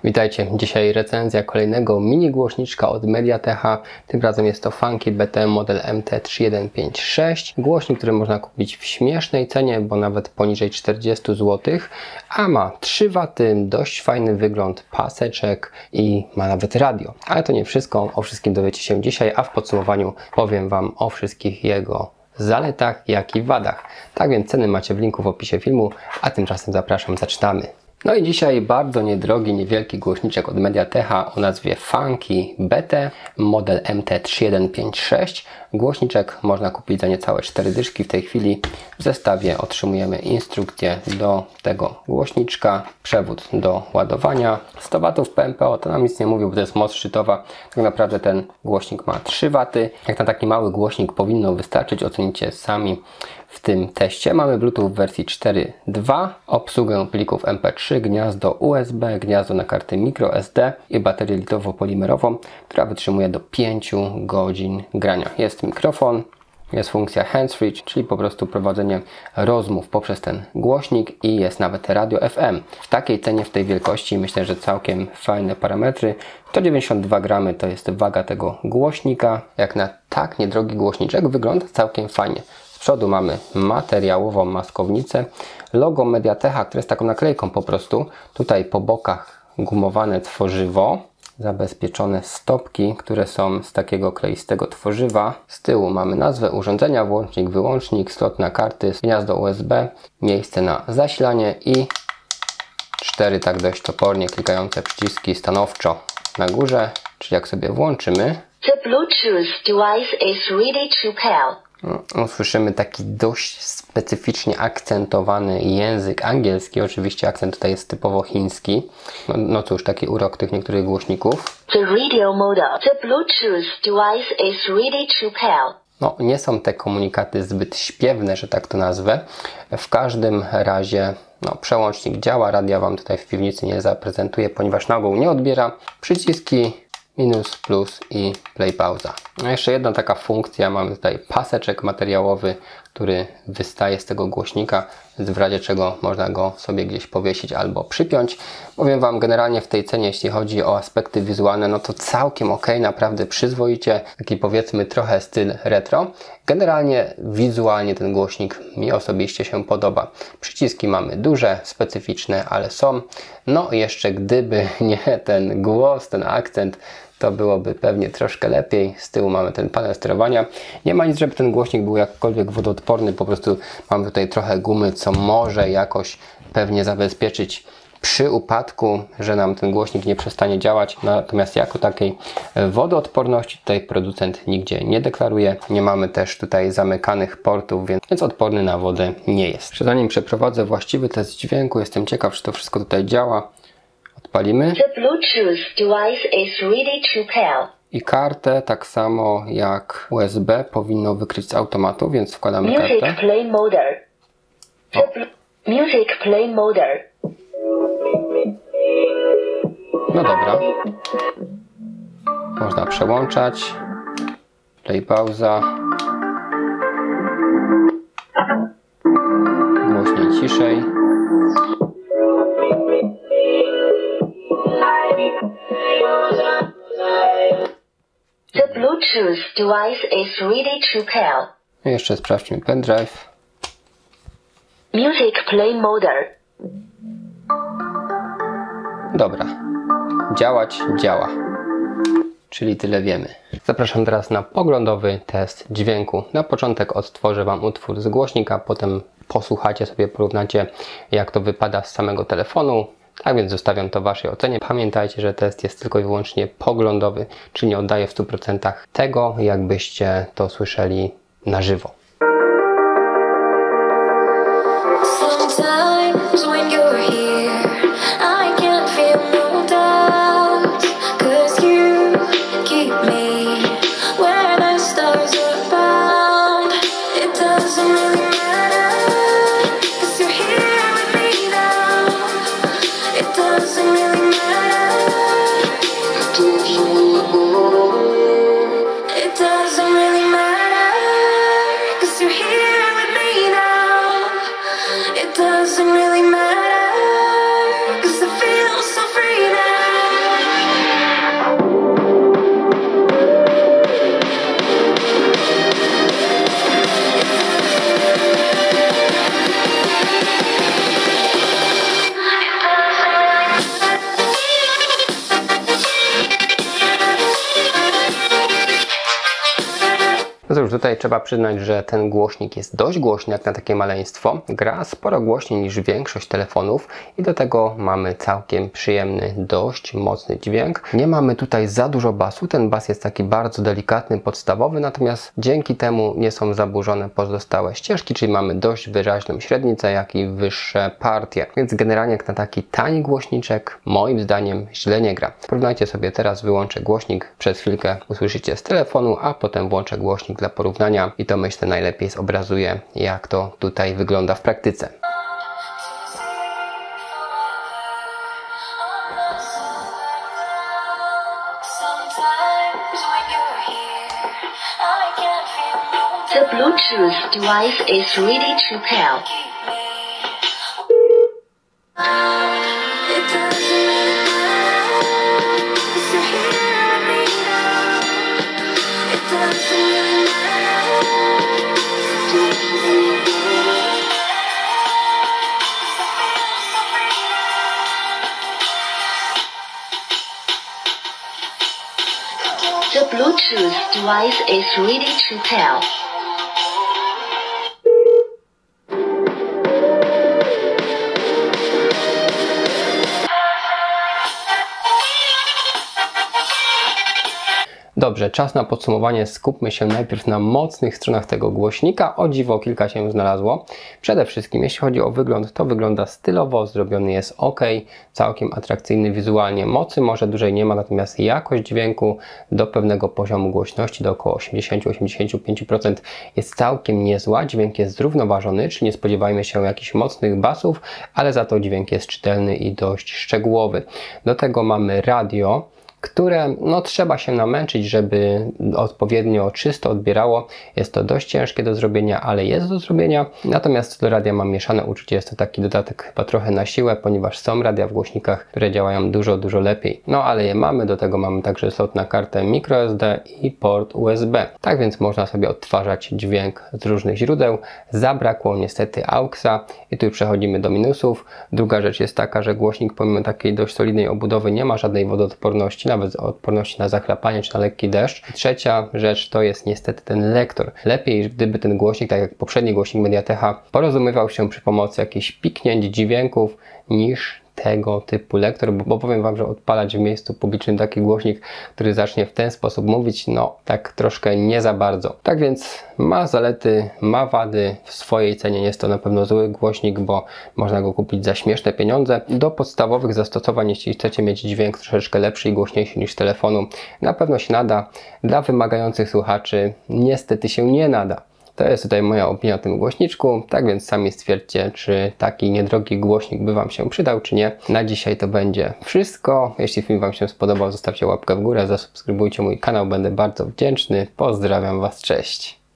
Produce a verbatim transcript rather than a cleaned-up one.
Witajcie, dzisiaj recenzja kolejnego mini głośniczka od Mediatecha. Tym razem jest to Funky B T model M T trzy jeden pięć sześć. Głośnik, który można kupić w śmiesznej cenie, bo nawet poniżej czterdziestu złotych, a ma trzy waty, dość fajny wygląd, paseczek i ma nawet radio. Ale to nie wszystko, o wszystkim dowiecie się dzisiaj, a w podsumowaniu powiem Wam o wszystkich jego zaletach, jak i wadach. Tak więc ceny macie w linku w opisie filmu, a tymczasem zapraszam, zaczynamy. No i dzisiaj bardzo niedrogi, niewielki głośniczek od Mediatecha o nazwie Funky B T, model M T trzy jeden pięć sześć. Głośniczek można kupić za niecałe cztery dyszki. W tej chwili w zestawie otrzymujemy instrukcję do tego głośniczka, przewód do ładowania, sto watów P M P O, to nam nic nie mówił, bo to jest moc szczytowa. Tak naprawdę ten głośnik ma trzy waty. Jak na taki mały głośnik powinno wystarczyć, ocenicie sami w tym teście. Mamy Bluetooth w wersji cztery dwa, obsługę plików M P trzy, gniazdo U S B, gniazdo na karty microSD i baterię litowo-polimerową, która wytrzymuje do pięciu godzin grania. Jest mikrofon, jest funkcja handsfree, czyli po prostu prowadzenie rozmów poprzez ten głośnik i jest nawet radio F M. W takiej cenie, w tej wielkości myślę, że całkiem fajne parametry. sto dziewięćdziesiąt dwa gramy to jest waga tego głośnika. Jak na tak niedrogi głośniczek wygląda całkiem fajnie. Z przodu mamy materiałową maskownicę, logo Mediatecha, które jest taką naklejką po prostu. Tutaj po bokach gumowane tworzywo, zabezpieczone stopki, które są z takiego kleistego tworzywa. Z tyłu mamy nazwę urządzenia, włącznik, wyłącznik, slot na karty, gniazdo U S B, miejsce na zasilanie i cztery tak dość topornie klikające przyciski stanowczo na górze, czyli jak sobie włączymy, The Bluetooth device is ready to pair. Usłyszymy taki dość specyficznie akcentowany język angielski. Oczywiście akcent tutaj jest typowo chiński. No, no cóż, taki urok tych niektórych głośników. The radio model. The Bluetooth device is ready to pair. No, nie są te komunikaty zbyt śpiewne, że tak to nazwę. W każdym razie no, przełącznik działa. Radia Wam tutaj w piwnicy nie zaprezentuję, ponieważ na ogół nie odbiera. Przyciski minus, plus i play, pauza. No jeszcze jedna taka funkcja, mamy tutaj paseczek materiałowy, który wystaje z tego głośnika, w razie czego można go sobie gdzieś powiesić albo przypiąć. Powiem Wam, generalnie w tej cenie, jeśli chodzi o aspekty wizualne, no to całkiem ok, naprawdę przyzwoicie, taki powiedzmy trochę styl retro. Generalnie wizualnie ten głośnik mi osobiście się podoba. Przyciski mamy duże, specyficzne, ale są. No jeszcze gdyby nie ten głos, ten akcent, to byłoby pewnie troszkę lepiej. Z tyłu mamy ten panel sterowania. Nie ma nic, żeby ten głośnik był jakkolwiek wodoodporny, po prostu mamy tutaj trochę gumy, co może jakoś pewnie zabezpieczyć przy upadku, że nam ten głośnik nie przestanie działać. Natomiast jako takiej wodoodporności tutaj producent nigdzie nie deklaruje. Nie mamy też tutaj zamykanych portów, więc odporny na wodę nie jest. Jeszcze zanim przeprowadzę właściwy test dźwięku, jestem ciekaw, czy to wszystko tutaj działa. Odpalimy. The Bluetooth device is ready to pair. I kartę, tak samo jak U S B, powinno wykryć z automatu, więc wkładamy Music kartę. play mode. The Music play mode. No dobra. Można przełączać. Play, pauza. Głośniej, ciszej. The Bluetooth device is ready to pair. I jeszcze sprawdźmy pendrive. Music play mode. Dobra. Działać działa. Czyli tyle wiemy. Zapraszam teraz na poglądowy test dźwięku. Na początek odtworzę Wam utwór z głośnika, potem posłuchacie sobie, porównacie, jak to wypada z samego telefonu. Tak więc zostawiam to Waszej ocenie. Pamiętajcie, że test jest tylko i wyłącznie poglądowy, czyli nie oddaje w stu procentach tego, jakbyście to słyszeli na żywo. Sometimes when you're here, I can't feel no doubt, 'cause you keep me where the stars are bound. It doesn't really matter, 'cause you're here with me now. It doesn't really matter. It doesn't really matter. It doesn't really matter, cóż, tutaj trzeba przyznać, że ten głośnik jest dość głośny jak na takie maleństwo. Gra sporo głośniej niż większość telefonów i do tego mamy całkiem przyjemny, dość mocny dźwięk. Nie mamy tutaj za dużo basu, ten bas jest taki bardzo delikatny, podstawowy, natomiast dzięki temu nie są zaburzone pozostałe ścieżki, czyli mamy dość wyraźną średnicę, jak i wyższe partie. Więc generalnie jak na taki tani głośniczek, moim zdaniem źle nie gra. Porównajcie sobie teraz, wyłączę głośnik, przez chwilkę usłyszycie z telefonu, a potem włączę głośnik dla porównania i to myślę najlepiej zobrazuje, jak to tutaj wygląda w praktyce. The Bluetooth device is ready to pair. The Bluetooth device is ready to pair. Dobrze, czas na podsumowanie. Skupmy się najpierw na mocnych stronach tego głośnika. O dziwo, kilka się znalazło. Przede wszystkim, jeśli chodzi o wygląd, to wygląda stylowo, zrobiony jest ok, całkiem atrakcyjny wizualnie. Mocy może dużej nie ma, natomiast jakość dźwięku do pewnego poziomu głośności, do około osiemdziesiąt do osiemdziesięciu pięciu procent jest całkiem niezła. Dźwięk jest zrównoważony, czyli nie spodziewajmy się jakichś mocnych basów, ale za to dźwięk jest czytelny i dość szczegółowy. Do tego mamy radio, które no, trzeba się namęczyć, żeby odpowiednio czysto odbierało. Jest to dość ciężkie do zrobienia, ale jest do zrobienia. Natomiast do radia mam mieszane uczucie. Jest to taki dodatek chyba trochę na siłę, ponieważ są radia w głośnikach, które działają dużo, dużo lepiej. No ale je mamy. Do tego mamy także slot na kartę microSD i port U S B. Tak więc można sobie odtwarzać dźwięk z różnych źródeł. Zabrakło niestety AUXa i tu przechodzimy do minusów. Druga rzecz jest taka, że głośnik pomimo takiej dość solidnej obudowy nie ma żadnej wodoodporności, nawet odporności na zachlapanie czy na lekki deszcz. Trzecia rzecz to jest niestety ten lektor. Lepiej, gdyby ten głośnik, tak jak poprzedni głośnik Mediatecha, porozumiewał się przy pomocy jakichś piknięć, dźwięków niż tego typu lektor, bo, bo powiem Wam, że odpalać w miejscu publicznym taki głośnik, który zacznie w ten sposób mówić, no tak troszkę nie za bardzo. Tak więc ma zalety, ma wady, w swojej cenie jest to na pewno zły głośnik, bo można go kupić za śmieszne pieniądze. Do podstawowych zastosowań, jeśli chcecie mieć dźwięk troszeczkę lepszy i głośniejszy niż z telefonu, na pewno się nada. Dla wymagających słuchaczy niestety się nie nada. To jest tutaj moja opinia o tym głośniczku, tak więc sami stwierdźcie, czy taki niedrogi głośnik by Wam się przydał, czy nie. Na dzisiaj to będzie wszystko. Jeśli film Wam się spodobał, zostawcie łapkę w górę, zasubskrybujcie mój kanał, będę bardzo wdzięczny. Pozdrawiam Was, cześć!